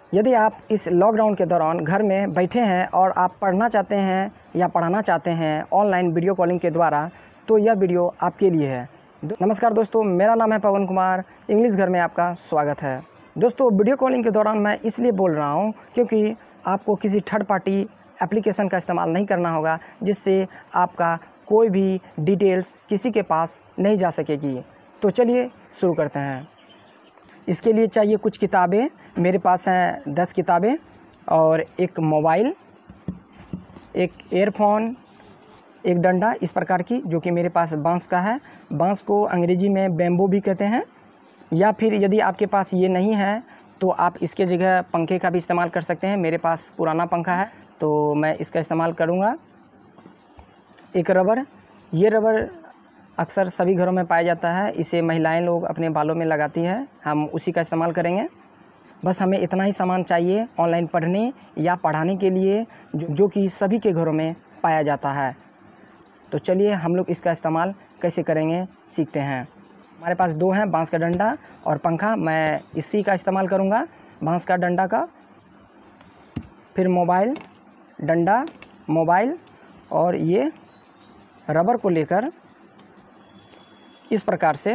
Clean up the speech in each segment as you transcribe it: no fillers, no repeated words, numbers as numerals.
यदि आप इस लॉकडाउन के दौरान घर में बैठे हैं और आप पढ़ना चाहते हैं या पढ़ाना चाहते हैं ऑनलाइन वीडियो कॉलिंग के द्वारा, तो यह वीडियो आपके लिए है। नमस्कार दोस्तों, मेरा नाम है पवन कुमार। इंग्लिश घर में आपका स्वागत है। दोस्तों, वीडियो कॉलिंग के दौरान मैं इसलिए बोल रहा हूँ क्योंकि आपको किसी थर्ड पार्टी एप्लीकेशन का इस्तेमाल नहीं करना होगा, जिससे आपका कोई भी डिटेल्स किसी के पास नहीं जा सकेगी। तो चलिए शुरू करते हैं। इसके लिए चाहिए कुछ किताबें। मेरे पास हैं 10 किताबें और एक मोबाइल, एक एयरफोन, एक डंडा इस प्रकार की, जो कि मेरे पास बांस का है। बांस को अंग्रेजी में बैम्बू भी कहते हैं। या फिर यदि आपके पास ये नहीं है तो आप इसके जगह पंखे का भी इस्तेमाल कर सकते हैं। मेरे पास पुराना पंखा है तो मैं इसका इस्तेमाल करूँगा। एक रबर, ये रबर अक्सर सभी घरों में पाया जाता है। इसे महिलाएं लोग अपने बालों में लगाती है, हम उसी का इस्तेमाल करेंगे। बस हमें इतना ही सामान चाहिए ऑनलाइन पढ़ने या पढ़ाने के लिए, जो कि सभी के घरों में पाया जाता है। तो चलिए हम लोग इसका इस्तेमाल कैसे करेंगे सीखते हैं। हमारे पास 2 हैं, बांस का डंडा और पंखा। मैं इसी का इस्तेमाल करूँगा, बांस का डंडा का। फिर मोबाइल, डंडा, मोबाइल और ये रबर को लेकर इस प्रकार से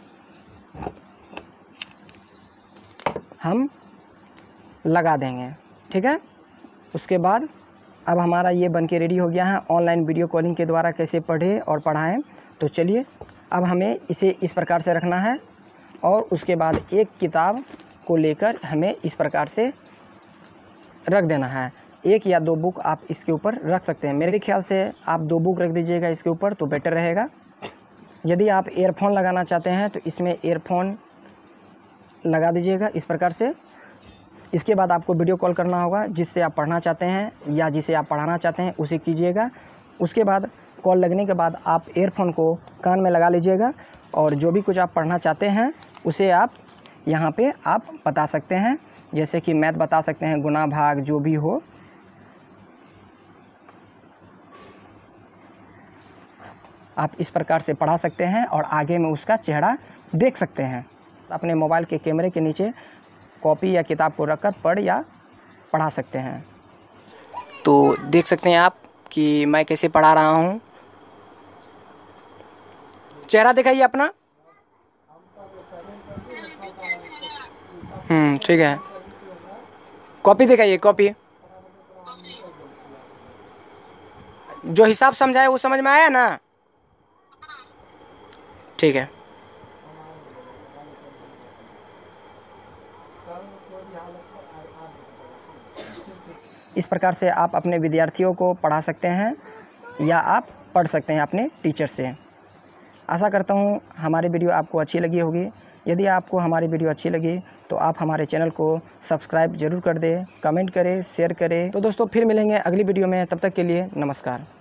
हम लगा देंगे, ठीक है। उसके बाद अब हमारा ये बन के रेडी हो गया है ऑनलाइन वीडियो कॉलिंग के द्वारा कैसे पढ़ें और पढ़ाएं। तो चलिए अब हमें इसे इस प्रकार से रखना है और उसके बाद एक किताब को लेकर हमें इस प्रकार से रख देना है। 1 या 2 बुक आप इसके ऊपर रख सकते हैं। मेरे ख्याल से आप 2 बुक रख दीजिएगा इसके ऊपर तो बेटर रहेगा। यदि आप एयरफोन लगाना चाहते हैं तो इसमें एयरफोन लगा दीजिएगा इस प्रकार से। इसके बाद आपको वीडियो कॉल करना होगा, जिससे आप पढ़ना चाहते हैं या जिसे आप पढ़ाना चाहते हैं उसे कीजिएगा। उसके बाद कॉल लगने के बाद आप एयरफोन को कान में लगा लीजिएगा और जो भी कुछ आप पढ़ना चाहते हैं उसे आप यहाँ पे आप बता सकते हैं। जैसे कि मैथ बता सकते हैं, गुना भाग जो भी हो। आप इस प्रकार से पढ़ा सकते हैं और आगे में उसका चेहरा देख सकते हैं। अपने मोबाइल के कैमरे के नीचे कॉपी या किताब को रखकर पढ़ या पढ़ा सकते हैं। तो देख सकते हैं आप कि मैं कैसे पढ़ा रहा हूँ। चेहरा दिखाइए अपना। ठीक है। कॉपी दिखाइए, कॉपी। जो हिसाब समझाए वो समझ में आया ना? ठीक है। इस प्रकार से आप अपने विद्यार्थियों को पढ़ा सकते हैं या आप पढ़ सकते हैं अपने टीचर से। आशा करता हूँ हमारी वीडियो आपको अच्छी लगी होगी। यदि आपको हमारी वीडियो अच्छी लगी तो आप हमारे चैनल को सब्सक्राइब ज़रूर कर दें, कमेंट करें, शेयर करें। तो दोस्तों फिर मिलेंगे अगली वीडियो में, तब तक के लिए नमस्कार।